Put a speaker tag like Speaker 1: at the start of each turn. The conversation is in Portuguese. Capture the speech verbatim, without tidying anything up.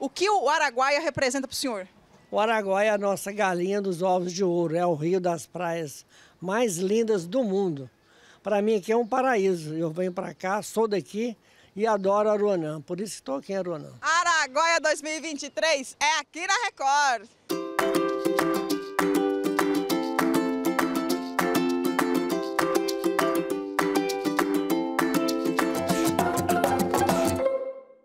Speaker 1: O que o Araguaia representa para o senhor?
Speaker 2: O Araguaia é a nossa galinha dos ovos de ouro, é o rio das praias mais lindas do mundo. Para mim aqui é um paraíso, eu venho para cá, sou daqui e adoro Aruanã, por isso estou aqui em Aruanã.
Speaker 1: Araguaia dois mil e vinte e três é aqui na Record.